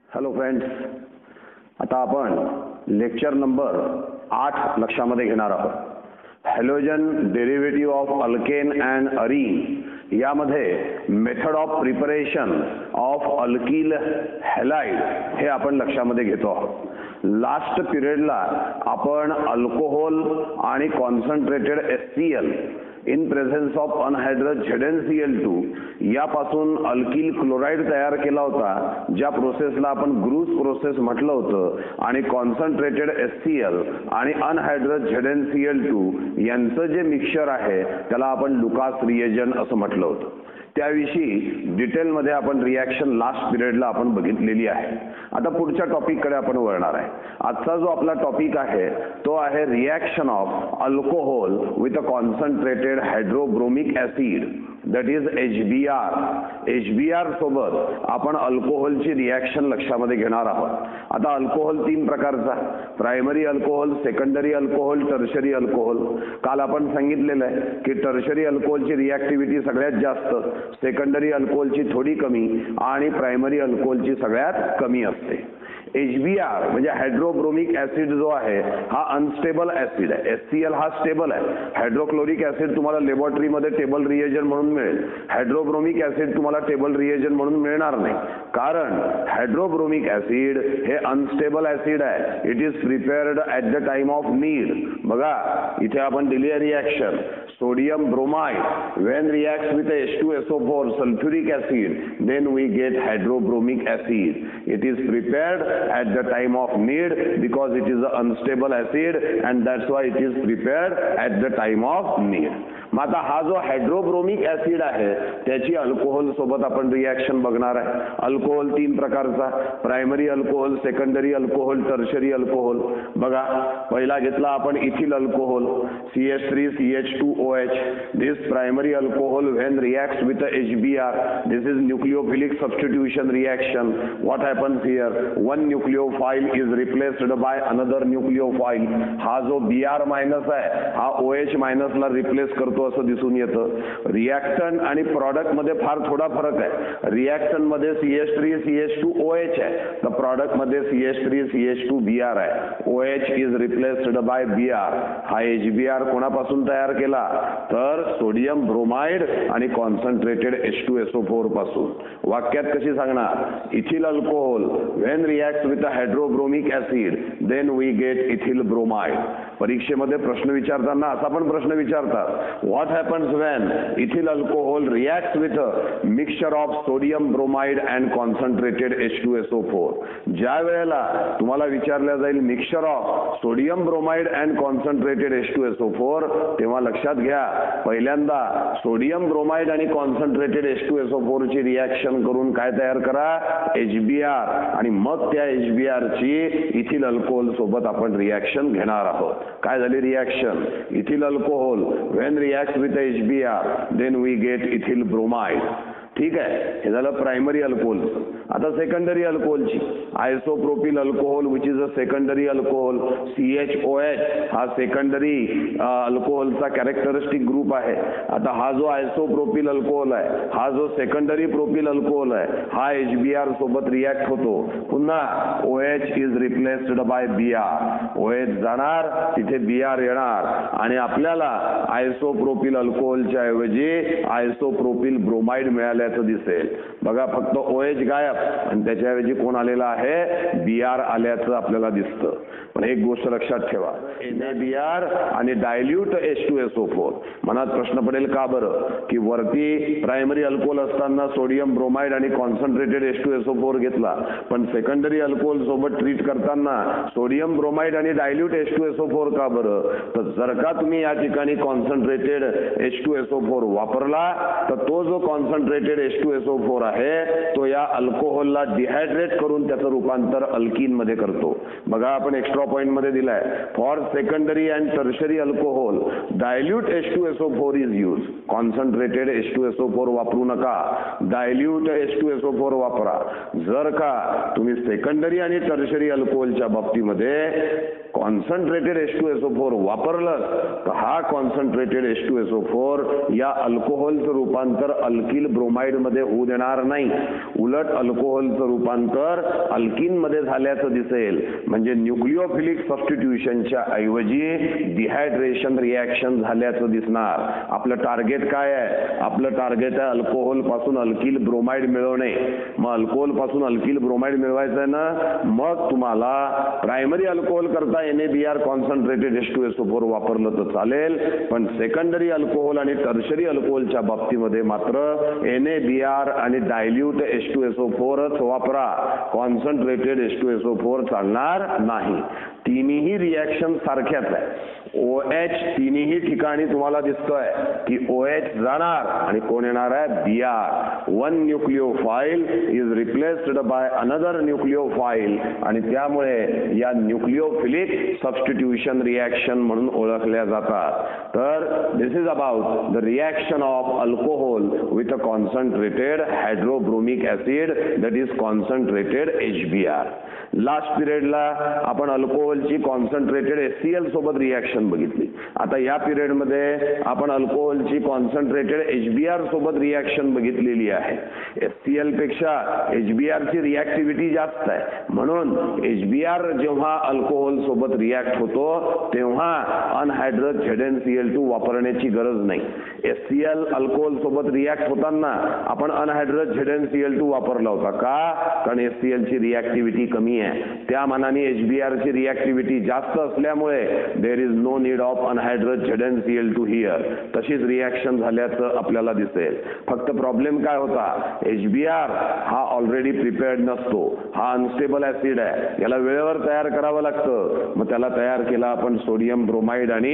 Hello friends, आता आपण lecture number 8 लक्षामध्ये घेणार आहोत. Halogen derivative of alkane and arene यामध्ये method of preparation of alkyl halide हे आपण लक्षामध्ये घेतो आहोत. लास्ट पिरियडला आपण अल्कोहोल आणि concentrated HCl in presence of anhydrous ZnCl2 यापासून अल्किल क्लोराईड तयार केला होता, ज्या प्रोसेसला आपण ग्रूस प्रोसेस म्हटलं होतं. आणि कॉन्सन्ट्रेटेड HCl आणि अनहायड्रस ZnCl2 यांचं जे मिक्सचर आहे त्याला आपण लुकास रिएजन असं म्हटलं होतं. त्याविषयी डिटेलमध्ये आपण रिॲक्शन लास्ट पिरियडला आपण बघितलेली आहे. आता पुढच्या टॉपिककडे आपण वळणार आहे. आजचा जो आपला टॉपिक आहे तो आहे reaction of alcohol with a concentrated hydrobromic acid, that is HBr. HBr सोबत आपण अल्कोहोलची रिॲक्शन लक्षामध्ये घेणार आहोत. आता अल्कोहोल 3 प्रकारचा: primary alcohol, secondary alcohol, tertiary alcohol. काल आपण सांगितलेलं आहे की टर्शरी अल्कोहोलची रिॲक्टिव्हिटी सगळ्यात जास्त, सेकंडरी अल्कोहोलची थोडी कमी आणि प्रायमरी अल्कोहोलची सगळ्यात कमी असते. HBr म्हणजे हायड्रोब्रोमिक ॲसिड जो आहे हा अनस्टेबल ॲसिड आहे. HCl हा स्टेबल आहे. हायड्रोक्लोरिक ॲसिड तुम्हाला लॅबोरेटरीमध्ये टेबल रिएजन म्हणून मिळेल. हायड्रोब्रोमिक ॲसिड तुम्हाला टेबल रिएजन म्हणून मिळणार नाही, कारण हायड्रोब्रोमिक ॲसिड हे अनस्टेबल ॲसिड आहे. It is prepared at the time of need. बघा इथे आपण दिली आहे reaction sodium bromide when reacts with H2SO4 sulphuric acid, then we get hydrobromic acid. It is prepared at the time of need because it is an unstable acid and that's why it is prepared at the time of need. मग आता हा जो हायड्रोब्रोमिक acid आहे त्याची alcohol सोबत आपण reaction बघणार आहे. अल्कोहोल 3 प्रकारचा: primary alcohol, secondary alcohol, tertiary alcohol. बघा पहिला घेतला आपण ethyl alcohol CH3CH2OH. This primary alcohol when reacts with HBr, this is nucleophilic substitution reaction. What happens here? One nucleophile is replaced by another nucleophile. हा जो Br minus आहे हा OH मायनसला replace करतो असं दिसून येतं. रिॲक्टंट आणि प्रॉडक्ट मध्ये फार थोडा फरक आहे. रिॲक्टंट मध्ये CH3CH2OH आहे, तर प्रॉडक्ट मध्ये CH3CH2Br आहे. OH is replaced by Br. हा HBr कोणापासून तयार केला? तर सोडियम ब्रोमाइड आणि कॉन्सन्ट्रेटेड H2SO4 पासून. वाक्यात कशी सांगणार? Ethyl alcohol when reacts with a hydrobromic acid, then we get ethyl bromide. परीक्षेमध्ये प्रश्न विचारताना असा पण प्रश्न विचारतात, what happens when ethyl alcohol reacts with a mixture of sodium bromide and concentrated H2SO4. ज्या वेळेला तुम्हाला विचारलं जाईल mixture of sodium bromide and concentrated H2SO4, तेव्हा लक्षात घ्या पहिल्यांदा सोडियम ब्रोमाइड आणि कॉन्सन्ट्रेटेड H2SO4 ची रिॲक्शन करून काय तयार करा? HBr. आणि मग त्या HBr ची इथिल अल्कोहोल सोबत आपण रिॲक्शन घेणार आहोत. काय झाली reaction? Ethyl alcohol when reacts with HBr, then we get ethyl bromide. ठीक आहे, हे झालं प्रायमरी अल्कोहोल. आता सेकंडरी अल्कोहोलची isopropyl alcohol which is a secondary alcohol. CHOH हा सेकंडरी अल्कोहोलचा कॅरेक्टरिस्टिक ग्रुप आहे. आता हा जो आयसोप्रोपिल अल्कोहोल आहे, हा जो सेकंडरी प्रोपिल अल्कोहोल आहे, हा HBr सोबत रिॲक्ट होतो. पुन्हा OH is replaced by Br. OH जाणार, तिथे Br येणार आणि आपल्याला आयसोप्रोपिल अल्कोहोलच्या ऐवजी आयसोप्रोपिल ब्रोमाइड मिळाल्याचं दिसेल. बघा फक्त OH गायब आणि त्याच्याऐवजी कोण आलेला आहे? Br आल्याचं आपल्याला दिसतं. पण एक गोष्ट लक्षात ठेवा, NaBr आणि डायल्यूट H2SO4. मनात प्रश्न पडेल का बरं की वरती प्रायमरी अल्कोहोल असताना सोडियम ब्रोमाइड आणि कॉन्सन्ट्रेटेड H2SO4 घेतला, पण सेकंडरी अल्कोहोल सोबत ट्रीट करताना सोडियम ब्रोमाइड आणि डायल्यूट H2SO4 का बरं? तर जर का तुम्ही या ठिकाणी कॉन्सन्ट्रेटेड H2SO4 वापरला तर तो जो कॉन्सन्ट्रेटेड H2SO4 आहे तो या अल्कोहोलला डिहायड्रेट करून त्याचं रूपांतर अल्कीन मध्ये करतो. बघा आपण एक्स्ट्रा पॉइंट मध्ये दिलाय, for secondary and tertiary alcohol dilute H2SO4 is use. Concentrated H2SO4 वापरू नका, डायल्यूट H2SO4 वापरा. जर का तुम्ही सेकंडरी आणि टर्शरी अल्कोहोलच्या बाबतीमध्ये कॉन्सन्ट्रेटेड H2SO4 वापरलं तर हा कॉन्सन्ट्रेटेड H2SO4 या अल्कोहोलचं रूपांतर अल्किल ब्रोमाइड ब्रोमाइड मध्ये होऊ देणार नाही. उलट अल्कोहोलचं रूपांतर अल्किन मध्ये झाल्याचं दिसेल. म्हणजे न्यूक्लिओफिलिक सबस्टिट्यूशनच्या ऐवजी डिहायड्रेशन रिॲक्शन झाल्याचं दिसणार. आपलं टार्गेट काय आहे? आपलं टार्गेट आहे अल्कोहोल पासून अल्किल ब्रोमाइड मिळवणे. मग अल्कोहोल पासून अल्किल ब्रोमाइड मिळवायचं आहे ना, मग तुम्हाला प्रायमरी अल्कोहोल करता NaBr कॉन्सन्ट्रेटेड H2SO4 वापरलं तर चालेल. पण सेकंडरी अल्कोहोल आणि टर्शरी अल्कोहोलच्या बाबतीमध्ये मात्र NaBr आणि डायल्यूट H2SO4च वापरा. कॉन्सन्ट्रेटेड H2SO4 चालणार नाही. तिन्ही रिॲक्शन सारख्याच आहे. OH तिन्ही ठिकाणी तुम्हाला दिसतोय की OH जाणार आणि कोण येणार आहे? Br. One nucleophile is replaced by another nucleophile आणि त्यामुळे या न्यूक्लिओफिलिक सबस्टिट्यूशन रिॲक्शन म्हणून ओळखल्या जातात. तर this is about the reaction of alcohol with a concentrated hydrobromic acid that is concentrated HBr. Last पिरियडला आपण अल्कोहोलची कॉन्सन्ट्रेटेड HCl सोबत रिॲक्शन बघितली. आता या पिरियड मध्ये आपण अल्कोहोलची कॉन्सन्ट्रेटेड HBr सोबत रिॲक्शन बघितलेली आहे. HCl पेक्षा HBr ची रिॲक्टिव्हिटी जास्त आहे. म्हणून HBr जेव्हा अल्कोहोल सोबत रिॲक्ट होतो तेव्हा अनहायड्रस ZnCl2 वापरण्याची गरज नाही. HCl अल्कोहोल सोबत रिॲक्ट होताना आपण अनहायड्रस ZnCl2 वापरला होता. का? कारण HCl ची रिॲक्टिव्हिटी कमी आहे. त्या मानाने HBr ची रिॲक्टिव्हिटी जास्त असल्यामुळे there is no need of anhydrous ZnCl2 here. तशीच रिॲक्शन झाल्याचं आपल्याला दिसेल. फक्त प्रॉब्लेम काय होता? HBr हा ऑलरेडी प्रिपेअर्ड नसतो. हा अनस्टेबल ऍसिड आहे. याला वेळेवर तयार करावं लागतं. मग त्याला तयार केला आपण सोडियम ब्रोमाइड आणि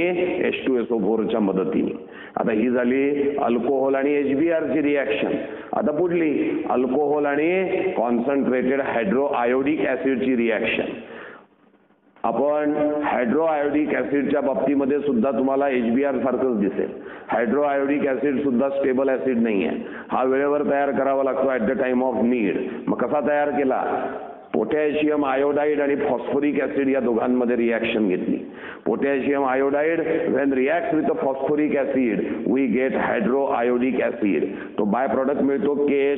H2SO4 च्या मदतीने. आता ही झाली अल्कोहोल आणि HBr ची रिॲक्शन. आता पुढली अल्कोहोल आणि कॉन्सन्ट्रेटेड हायड्रो आयोडिक ऍसिड ची रिॲक्शन. आपण हायड्रो आयोडिक ऍसिडच्या बाबतीमध्ये सुद्धा तुम्हाला HBr सारखंच दिसेल. हायड्रो आयोडिक ऍसिड सुद्धा स्टेबल ऍसिड नाहीये. हा वेळेवर तयार करावा लागतो at the time of need. मग कसा तयार केला? पोटॅशियम आयोडाइड आणि फॉस्फोरिक ऍसिड या दोघांमध्ये रिॲक्शन घेतली. Potassium iodide when reacts with phosphoric acid we get hydroiodic acid. तो बाय प्रोडक्ट मिळतो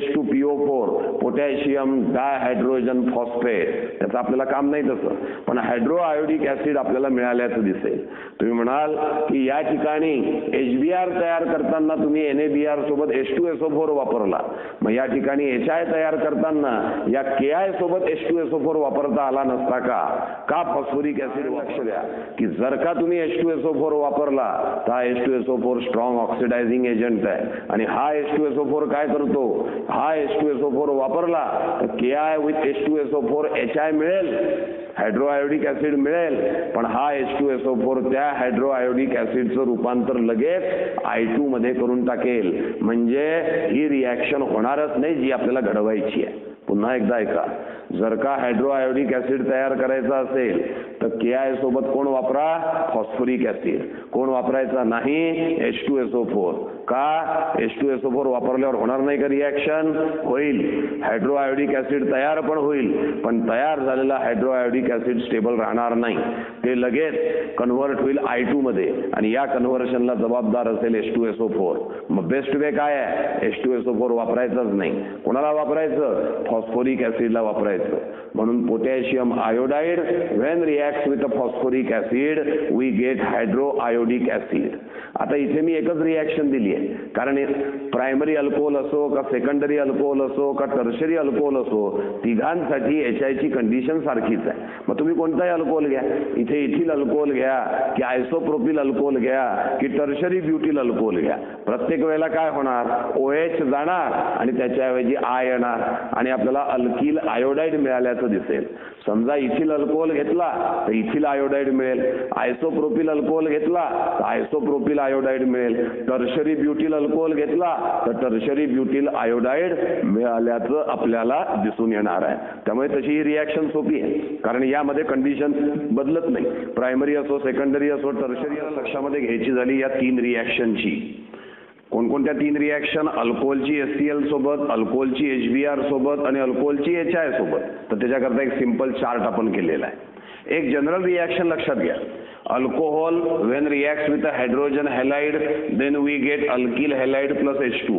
KH2PO4 पोटॅशियम डायहायड्रोजन फॉस्फेट. त्याचं आपल्याला काम नाही तसं, पण हायड्रो आयोडिक ऍसिड आपल्याला मिळाल्याचं दिसेल. तुम्ही म्हणाल की या ठिकाणी HBr तयार करताना तुम्ही NaBr सोबत H2SO4 वापरला. मग या ठिकाणी HI तयार करताना या KI सोबत H2SO4 वापरता आला नसता का? का फॉस्फोरिक ऍसिड? लक्ष द्या की जर का तुम्ही H2SO4 वापरला तर हा H2SO4 स्ट्रॉंग ऑक्सिडायझिंग एजंट आहे आणि हा H2SO4 काय करतो? हा H2SO4 वापरला तर KI विथ H2SO4 HI मिळेल, हायड्रो आयोडिक ऍसिड मिळेल. पण हा H2SO4 त्या हायड्रो आयोडिक ऍसिडचं रूपांतर लगेच I2 मध्ये करून टाकेल. म्हणजे ही रिॲक्शन होणारच नाही जी आपल्याला घडवायची आहे. पुन्हा एकदा ऐका, जर का हायड्रो आयोडिक ऍसिड तयार करायचा असेल तर KI सोबत कोण वापरा? Phosphoric acid. कोण वापरायचा नाही? H2SO4. का? H2SO4 वापरल्यावर होणार नाही का रिॲक्शन? होईल. हायड्रो आयोडिक ऍसिड तयार पण होईल, पण तयार झालेला हायड्रो आयोडिक ऍसिड स्टेबल राहणार नाही. ते लगेच कन्व्हर्ट होईल I2 मध्ये आणि या कन्व्हर्शनला जबाबदार असेल H2SO4. मग बेस्ट वे काय आहे? H2SO4 वापरायचाच नाही. कोणाला वापरायचं? फॉस्फोरिक ऍसिडला वापरायचं. म्हणून potassium iodide when reacts with phosphoric acid we get hydroiodic acid. आता इथे मी एकच रिॲक्शन दिली आहे, कारण प्रायमरी अल्कोहोल असो का सेकंडरी अल्कोहोल असो का टर्शरी अल्कोहोल असो, तिघांसाठी HI ची कंडिशन सारखीच आहे. मग तुम्ही कोणताही अल्कोहोल घ्या, इथे इथिल अल्कोहोल घ्या की आयसोप्रोपिल अल्कोहोल घ्या की टर्शरी ब्युटिल अल्कोहोल घ्या, प्रत्येक वेळेला काय होणार? OH जाणार आणि त्याच्याऐवजी I येणार आणि आपल्याला अल्किल आयोडाइड मिळाल्याचं दिसेल. समजा इथिल अल्कोहोल घेतला तर इथिल आयोडाइड मिळेल, आयसोप्रोपिल अल्कोहोल घेतला तर आयसोप्रोपिल आयोडाइड मिळेल, टर्शरी ब्युटिल अल्कोहोल घेतला तर टर्शरी ब्युटिल आयोडाइड मिळाल्याचं आपल्याला दिसून येणार आहे. त्यामुळे तशी ही रिॲक्शन सोपी आहे, कारण यामध्ये कंडिशन बदलत नाही. प्रायमरी असो, सेकंडरी असो, टर्शरी असो, लक्षामध्ये घ्यायची झाली या तीन रिॲक्शनची. कोणकोणत्या तीन रिॲक्शन? अल्कोहोलची HCl सोबत, अल्कोहोलची HBr सोबत आणि अल्कोहोलची HI सोबत. तर त्याच्याकरता एक सिंपल चार्ट आपण केलेला आहे. एक जनरल रिॲक्शन लक्षात घ्या. Alcohol when reacts with a hydrogen halide then we get alkyl halide plus H2O.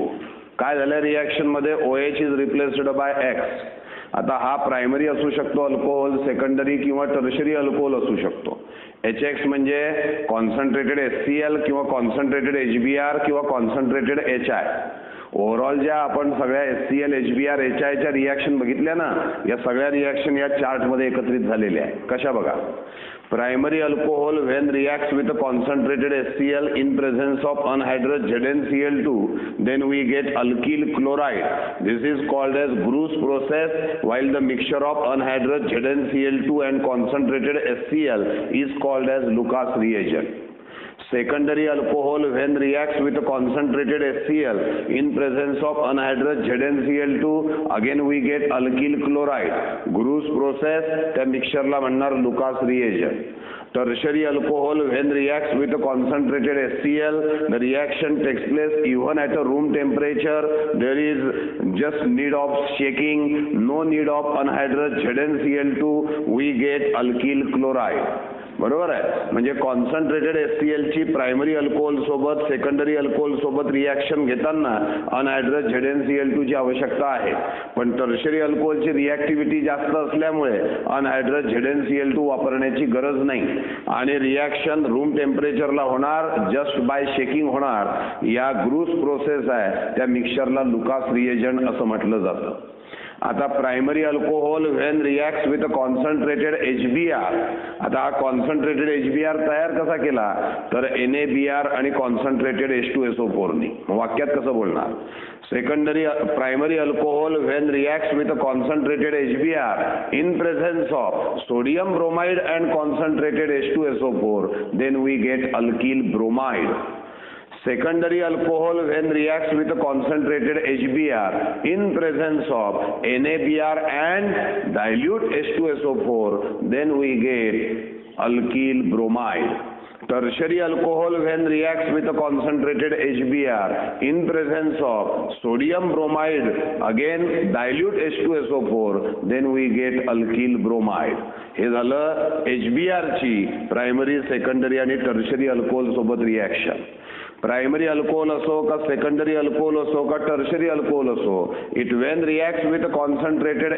काय झालं रिॲक्शन मध्ये OH is replaced by X. आता हा प्रायमरी असू शकतो अल्कोहोल, सेकंडरी किंवा टर्शरी अल्कोहोल असू शकतो. HX म्हणजे कॉन्सन्ट्रेटेड HCl किंवा कॉन्सन्ट्रेटेड HBr किंवा कॉन्सन्ट्रेटेड HI. ओव्हरऑल ज्या आपण सगळ्या HCl, HBr, HI च्या रिॲक्शन बघितल्या ना, या सगळ्या रिॲक्शन या चार्ट मध्ये एकत्रित झालेल्या आहे. कशा बघा, primary alcohol when reacts with a concentrated HCl in presence of anhydrous ZnCl2, then we get alkyl chloride. This is called as Bruce process, while the mixture of anhydrous ZnCl2 and concentrated HCl is called as Lucas reagent. Secondary alcohol when reacts with a concentrated HCl in presence of anhydrous ZnCl2, again we get alkyl chloride. Bruce process, त्या मिक्सरला म्हणणार Lucas reagent. Tertiary alcohol when reacts with a concentrated HCl, the reaction takes place even at a room temperature. There is just need of shaking, no need of anhydrous ZnCl2, we get alkyl chloride. बरोबर आहे. म्हणजे concentrated HCl ची primary alcohol सोबत, secondary alcohol सोबत reaction घेताना anhydrous ZnCl2 ची आवश्यकता आहे. पण टर्शरी अल्कोहोलची रिॲक्टिव्हिटी जास्त असल्यामुळे अनहायड्रस ZnCl2 वापरण्याची गरज नाही आणि रिॲक्शन रूम टेम्परेचरला होणार, जस्ट बाय शेकिंग होणार. या ग्रूस प्रोसेस आहे, त्या मिक्सरला लुकास रिएजंट असं म्हटलं जातं. आता primary alcohol when reacts with a concentrated HBr. आता हा कॉन्सन्ट्रेटेड HBr तयार कसा केला, तर NaBr आणि कॉन्सन्ट्रेटेड H2SO4 नी. वाक्यात कसं बोलणार, secondary primary alcohol when reacts with a concentrated HBr in presence of sodium bromide and concentrated H2SO4, then we get alkyl bromide. Secondary alcohol when reacts with a concentrated HBr in presence of NaBr and dilute H2SO4, then we get alkyl bromide. Tertiary alcohol when reacts with a concentrated HBr in presence of sodium bromide, again dilute H2SO4, then we get alkyl bromide. हे झालं HBr ची primary, secondary आणि tertiary alcohol सोबत reaction. Primary alcohol असो का secondary alcohol असो का tertiary alcohol असो, it when reacts with concentrated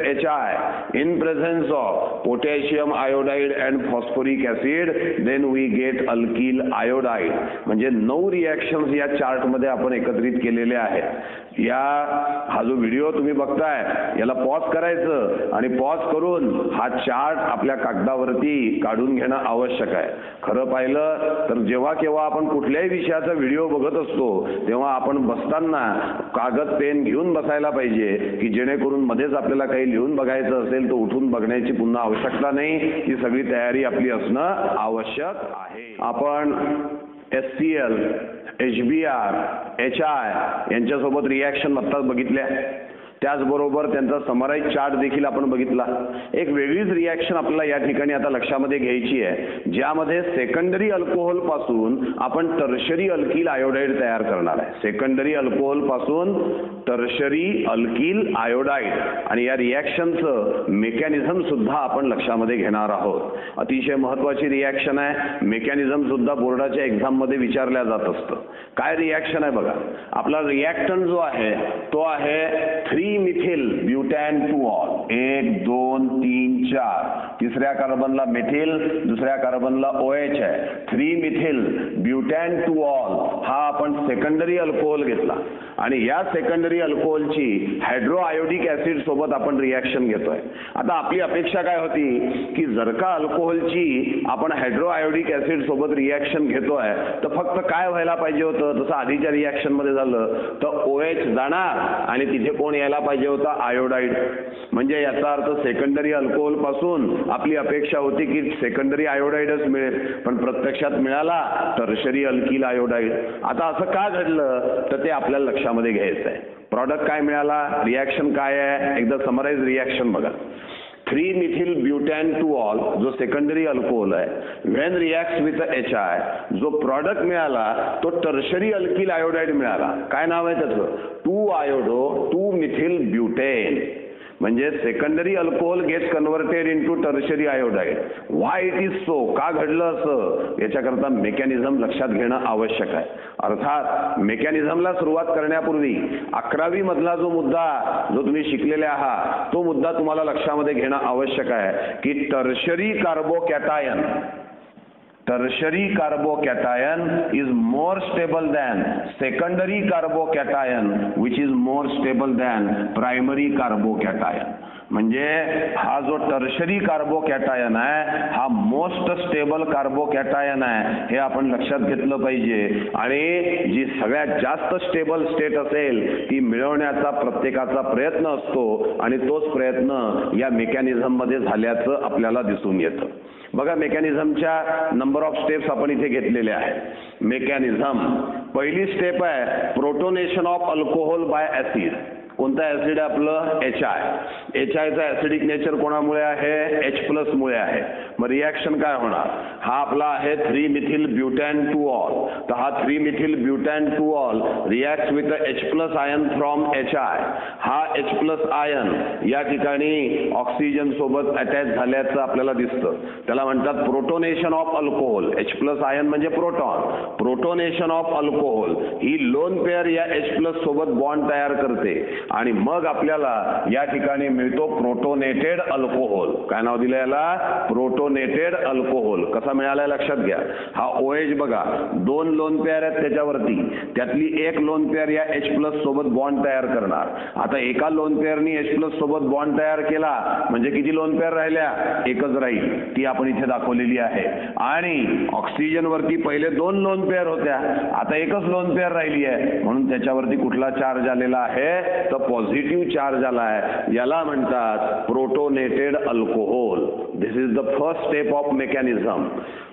HI in presence of potassium iodide and phosphoric acid, then we get alkyl iodide. म्हणजे 9 reactions या chart मध्ये आपण एकत्रित केलेले आहेत. हा जो व्हिडिओ तुम्ही बघताय याला पॉज करायचं आणि पॉज करून हा चार्ट आपल्या कागदावरती काढून घेणं आवश्यक आहे. खरं पाहिलं तर जेव्हा केव्हा आपण कुठल्याही विषयाचा व्हिडिओ बघत असतो तेव्हा आपण बसताना कागद पेन घेऊन बसायला पाहिजे, की जेणेकरून मध्येच आपल्याला काही लिहून बघायचं असेल तर उठून बघण्याची पुन्हा आवश्यकता नाही. ही सगळी तयारी आपली असणं आवश्यक आहे. आपण HCl, HBr, HI यांच्यासोबत रिॲक्शन आत्ताच बघितल्या. त्याचबरोबर त्यांचा समराईज चार्ट देखील आपण बघितला. एक वेगळीच रिॲक्शन आपल्याला या ठिकाणी आता लक्षामध्ये घ्यायची आहे, ज्यामध्ये सेकंडरी अल्कोहोल पासून आपण टर्शरी अल्किल आयोडाइड तयार करणार आहे. सेकंडरी अल्कोहोल पासून टर्शरी अल्किल आयोडाइड, आणि या रिॲक्शनचं मेकॅनिझम सुद्धा आपण लक्षामध्ये घेणार आहोत. अतिशय महत्वाची रिॲक्शन आहे. मेकॅनिझम सुद्धा बोर्डाच्या एक्झाम मध्ये विचारल्या जात असतं. काय रिॲक्शन आहे बघा. आपला रिॲक्टंट जो आहे तो आहे 3-मिथिल ब्युटॅन 2-ऑल. 1 2 3 4. तिसऱ्या कार्बनला मिथिल, दुसऱ्या कार्बनला OH आहे. 3-मिथिल ब्युटॅन 2-ऑल हा आपण सेकंडरी अल्कोहोल घेतला आणि या सेकंडरी अल्कोहोलची हायड्रो आयोडिक ऍसिड सोबत आपण रिॲक्शन घेतोय. आता आपली अपेक्षा काय होती की जर का अल्कोहोलची आपण हायड्रो आयोडिक ऍसिड सोबत रिॲक्शन घेतोय तर फक्त काय व्हायला पाहिजे होतं, जसं आधीच्या रिॲक्शन मध्ये झालं तर OH जाणार आणि तिथे कोण यायला पाहिजे होता, आयोडाइड. म्हणजे याचा अर्थ सेकंडरी अल्कोहोल पासून आपली अपेक्षा होती की सेकंडरी आयोडाइडच मिळेल, पण प्रत्यक्षात मिळाला टर्शरी अल्किल आयोडाइड. आता असं का घडलं तर ते आपल्याला लक्षामध्ये घ्यायचं आहे. प्रॉडक्ट काय मिळाला, रिॲक्शन काय आहे, एकदा समराइज रिॲक्शन बघा. 3-मिथिल ब्युटॅन 2-ऑल जो सेकंडरी अल्कोहोल आहे, व्हेन रिॲक्ट्स विथ HI, जो प्रॉडक्ट मिळाला तो टर्शरी अल्किल आयोडाइड मिळाला. काय नाव आहे त्याचं, 2-आयोडो 2-मिथिल ब्युटेन. म्हणजे secondary alcohol gets converted into tertiary iodide. Why it is so, का घडलं असं, याच्याकरता मेकॅनिझम लक्षात घेणं आवश्यक आहे. अर्थात मेकॅनिझमला सुरुवात करण्यापूर्वी 11वी मधला जो मुद्दा जो तुम्ही शिकलेले आहात तो मुद्दा तुम्हाला लक्षामध्ये घेणं आवश्यक आहे की tertiary carbocation is more stable than secondary carbocation which is more stable than primary carbocation. म्हणजे हा जो टर्शरी कार्बोकॅटायन आहे हा मोस्ट स्टेबल कार्बोकॅटायन आहे, हे आपण लक्षात घेतलं पाहिजे. आणि जी सगळ्यात जास्त स्टेबल स्टेट असेल ती मिळवण्याचा प्रत्येकाचा प्रयत्न असतो आणि तोच प्रयत्न या मेकॅनिझम मध्ये झाल्याचं आपल्याला दिसून येतं. बघा, मेकॅनिझमच्या नंबर ऑफ स्टेप्स आपण इथे घेतलेल्या आहेत. मेकॅनिझम पहिली स्टेप आहे protonation of alcohol by acid. कोणता ऍसिड आहे आपलं? HI. HIचा ऍसिडिक नेचर कोणामुळे आहे? H+ मुळे आहे. मग रिॲक्शन काय होणार? हा आपला आहे 3-मिथिल ब्युटॅन 2-ऑल. तर हा three methyl butane two ol reacts with H+ ion from HI. हा H+ आयन या ठिकाणी ऑक्सिजन सोबत अटॅच झाल्याचं आपल्याला दिसतं. त्याला म्हणतात protonation of alcohol. H+ ion म्हणजे प्रोटॉन. प्रोटोनेशन ऑफ अल्कोहोल ही लोन पेअर या H+ सोबत बॉन्ड तयार करते आणि मग आपल्याला या ठिकाणी मिळतो प्रोटोनेटेड अल्कोहोल. काय नाव दिलं याला? Protonated alcohol. कसा मिळाला लक्षात घ्या. हा OH बघा, 2 लोन पेअर आहेत त्याच्यावरती, त्यातली एक लोन पेअर या H+ सोबत बॉन्ड तयार करणार. आता एका लोन पेअरनी H+ सोबत बॉन्ड तयार केला म्हणजे किती लोन पेअर राहिल्या? एकच राहील, ती आपण इथे दाखवलेली आहे. आणि ऑक्सिजन वरती पहिले 2 लोन पेअर होत्या, आता एकच लोन पेअर राहिली आहे, म्हणून त्याच्यावरती कुठला चार्ज आलेला आहे? तर पॉझिटिव्ह चार्ज आला आहे. याला म्हणतात protonated alcohol. This is the first step of mechanism.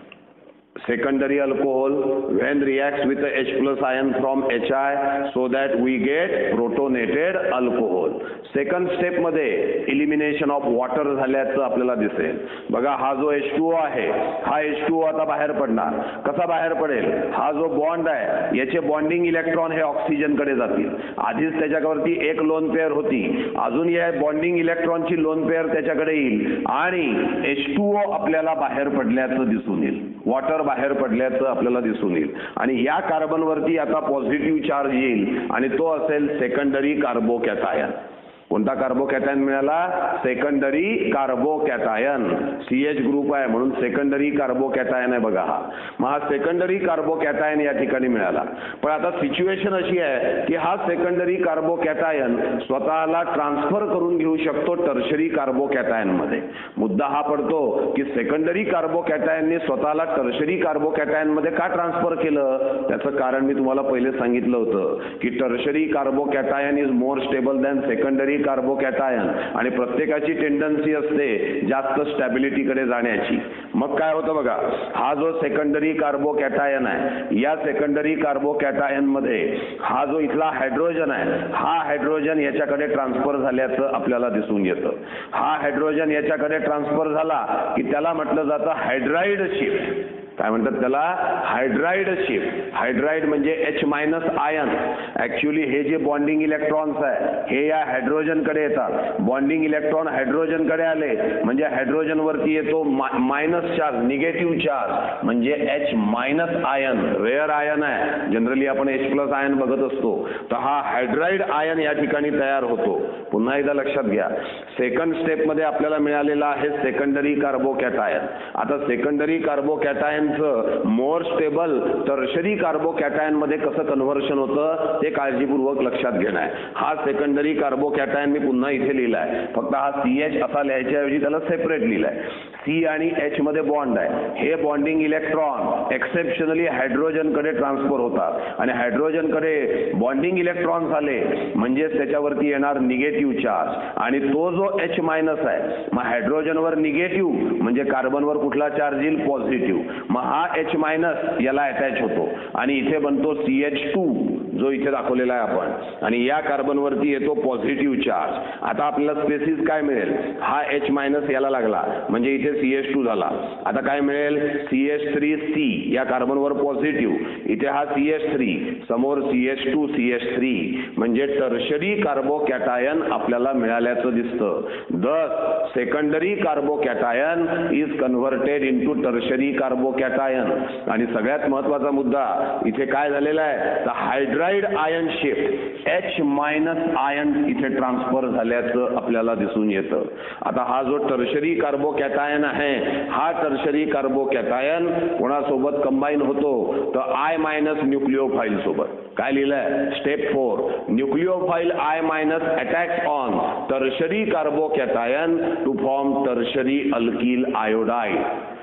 Secondary alcohol when reacts with the H+ ion from HI so that we get protonated alcohol. Second step मध्ये इलिमिनेशन ऑफ वॉटर झाल्याचं आपल्याला दिसेल. बघा, हा जो H2O आहे हा H2O आता बाहेर पडणार. कसा बाहेर पडेल? हा जो बॉन्ड आहे याचे बॉन्डिंग इलेक्ट्रॉन हे ऑक्सिजनकडे जातील. आधीच त्याच्यावरती एक लोन पेअर होती, अजून या बॉन्डिंग इलेक्ट्रॉनची लोन पेअर त्याच्याकडे येईल आणि H2O आपल्याला बाहेर पडल्याचं दिसून येईल. वॉटर बाहेर पडल्याचं आपल्याला दिसून येईल आणि या कार्बनवरती आता पॉझिटिव्ह चार्ज येईल आणि तो असेल सेकंडरी कार्बोकॅटायन. कोणता कार्बोकॅटायन मिळाला? Secondary carbocation. CH ग्रुप आहे म्हणून सेकंडरी कार्बोकॅटायन आहे. बघा, मग हा सेकंडरी कार्बोकॅटायन या ठिकाणी मिळाला. पण आता सिच्युएशन अशी आहे की हा सेकंडरी कार्बोकॅटायन स्वतःला ट्रान्सफर करून घेऊ शकतो टर्शरी कार्बोकॅटायन मध्ये. मुद्दा हा पडतो की सेकंडरी कार्बोकॅटायनने स्वतःला टर्शरी कार्बोकॅटायन मध्ये का ट्रान्सफर केलं? त्याचं कारण मी तुम्हाला पहिले सांगितलं होतं की tertiary carbocation is more stable than secondary carbocation आणि प्रत्येकाची टेंडन्सी असते जास्त स्टॅबिलिटीकडे जाण्याची. मग काय होतं बघा, हा जो सेकंडरी कार्बोकॅटायन आहे या सेकंडरी कार्बोकॅटायन मध्ये हा जो इथला हायड्रोजन आहे हा हायड्रोजन याच्याकडे ट्रान्सफर झाल्याचं आपल्याला दिसून येतं. हा हायड्रोजन याच्याकडे ट्रान्सफर झाला की त्याला म्हटलं जातं हायड्राइड शिफ्ट. काय म्हणतात त्याला? Hydride shift. हायड्राइड म्हणजे H- आयन. ऍक्च्युअली हे जे बॉन्डिंग इलेक्ट्रॉन्स आहे हे या हायड्रोजनकडे येतात. बॉन्डिंग इलेक्ट्रॉन हायड्रोजनकडे आले म्हणजे हायड्रोजन वरती येतो मायनस चार्ज, निगेटिव्ह चार्ज म्हणजे H- आयन. रेअर आयन आहे, जनरली आपण H+ आयन बघत असतो. तर हा हायड्राइड आयन या ठिकाणी तयार होतो. पुन्हा एकदा लक्षात घ्या, सेकंड स्टेप मध्ये आपल्याला मिळालेला आहे सेकंडरी कार्बोकॅटायन. आता secondary carbocation more stable tertiary carbocation मध्ये कसं कन्व्हर्शन होतं ते काळजीपूर्वक लक्षात घेणं आहे. हा सेकंडरी कार्बोकॅटायन मी पुन्हा इथे लिहिलाय, फक्त हा CH असा लिहायच्याऐवजी त्याला सेपरेट लिहिलाय. C आणि H मध्ये बॉन्ड आहे. हे बॉन्डिंग इलेक्ट्रॉन एक्सेप्शनली हायड्रोजनकडे ट्रान्सफर होतात आणि हायड्रोजनकडे बॉन्डिंग इलेक्ट्रॉन्स आले म्हणजे त्याच्यावरती येणार निगेटिव्ह चार्ज आणि तो जो H- आहे मग हायड्रोजनवर निगेटिव्ह म्हणजे कार्बनवर कुठला चार्ज येईल? पॉझिटिव्ह. मग हा H- याला अटॅच होतो आणि इथे बनतो CH2 जो इथे दाखवलेला आहे आपण, आणि या कार्बनवरती येतो पॉझिटिव्ह चार्ज. आता आपल्याला स्पेसिस काय मिळेल, हा H मायनस याला लागला म्हणजे इथे CH2 झाला. आता काय मिळेल, CH3C या कार्बनवर पॉझिटिव्ह, इथे हा CH3, समोर CH2 CH3 म्हणजे टर्शरी कार्बोकॅटायन आपल्याला मिळाल्याचं दिसतं. Thus secondary carbocation is converted into tertiary carbocation. आणि सगळ्यात महत्वाचा मुद्दा इथे काय झालेला आहे, तर hydride ion shift H minus ion इथे ट्रान्सफर झाल्याचं आपल्याला दिसून येतं. आता हा जो टर्शरी कार्बोकॅटायन आहे, हा टर्शरी कार्बोकॅटायन कोणासोबत कंबाईन होतो, तर I मायनस न्यूक्लिओफाईल सोबत. काय लिहिलंय, step 4, nucleophile I minus attacks on tertiary carbocation to form tertiary alkyl iodide.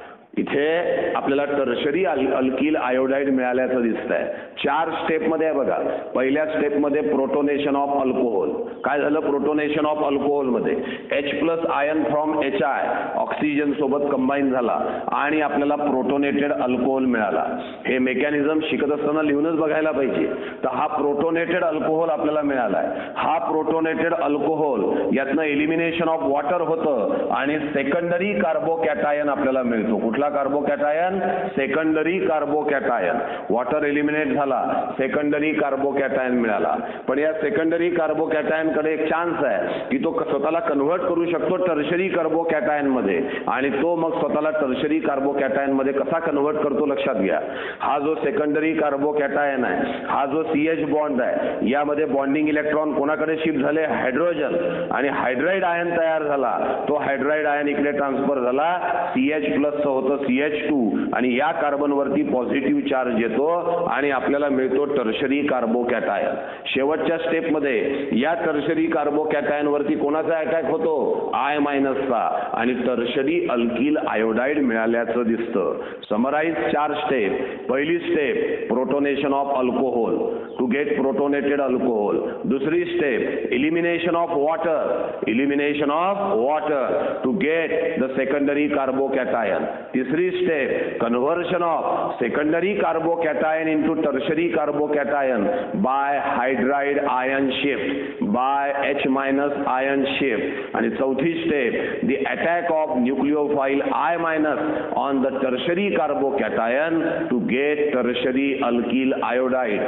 इथे आपल्याला टर्शरी अल्किल आयोडाइड मिळाल्याचं दिसतंय. 4 स्टेपमध्ये आहे बघा. पहिल्या स्टेपमध्ये प्रोटोनेशन ऑफ अल्कोहोल. काय झालं प्रोटोनेशन ऑफ अल्कोहोल मध्ये, H plus ion from HI oxygen सोबत कंबाईन झाला आणि आपल्याला प्रोटोनेटेड अल्कोहोल मिळाला. हे मेकॅनिझम शिकत असताना लिहूनच बघायला पाहिजे. तर हा प्रोटोनेटेड अल्कोहोल आपल्याला मिळालाय. हा प्रोटोनेटेड अल्कोहोल यातनं एलिमिनेशन ऑफ वॉटर होतं आणि सेकंडरी कार्बोकॅटायन आपल्याला मिळतो. कुठला carbocation, secondary carbocation. Water eliminate झाला, सेकंडरी कार्बोकॅटायन मिळाला. पण या सेकंडरी कार्बोकॅटायन कडे एक चान्स आहे की तो स्वतःला कन्व्हर्ट करू शकतो टर्शरी कार्बोकॅटायन मध्ये, आणि तो मग स्वतःला टर्शरी कार्बोकॅटायन मध्ये कसा कन्व्हर्ट करतो लक्षात घ्या. हा जो सेकंडरी कार्बोकॅटायन आहे, हा जो CH बॉन्ड आहे, यामध्ये बॉन्डिंग इलेक्ट्रॉन कोणाकडे शिफ्ट झाले, हायड्रोजन, आणि हायड्राइड आयन तयार झाला. तो हायड्राइड आयन इकडे ट्रान्सफर झाला, CH प्लस होतं CH2, आणि या कार्बन वरती पॉझिटिव्ह चार्ज येतो आणि आपल्याला मिळतो टर्शरी कार्बोकॅटायन. शेवटच्या स्टेप मध्ये या टर्शरी कार्बोकॅटायन वरती कोणाचा अटॅक होतो, I मायनसचा, आणि टर्शरी अल्किल आयोडाइड मिळाल्याचं दिसतं. Summarise 4 step. पहिली step protonation of alcohol to get protonated alcohol. दुसरी step elimination of water, elimination of water to get the secondary carbocation. तिसरी step conversion of secondary carbocation into tertiary carbocation by hydride ion shift, by H minus ion shift. आणि चौथी step the attack of nucleophile I minus on the tertiary carbocation to get tertiary alkyl iodide.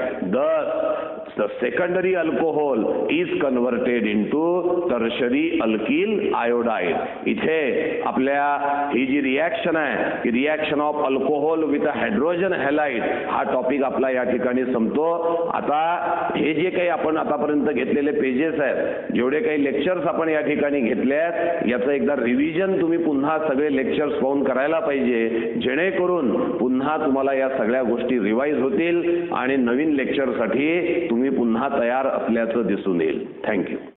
Thus, the secondary alcohol is converted into tertiary alkyl iodide. इथे आपल्या ही जी reaction आहे की reaction of alcohol with hydrogen halide, हा topic आपला या ठिकाणी संपतो. आता हे जे काही आपण आतापर्यंत घेतलेले पेजेस आहेत, जेवढे काही लेक्चर्स आपण या ठिकाणी घेतले आहेत, याचं एकदा रिव्हिजन तुम्ही पुन्हा सगळे लेक्चर्स पाहून करायला पाहिजे, जेणेकरून पुन्हा तुम्हाला या सगळ्या गोष्टी रिवाइज होतील आणि नवीन लेक्चरसाठी तुम्ही पुन्हा तयार असल्याचं दिसून येईल. थँक्यू.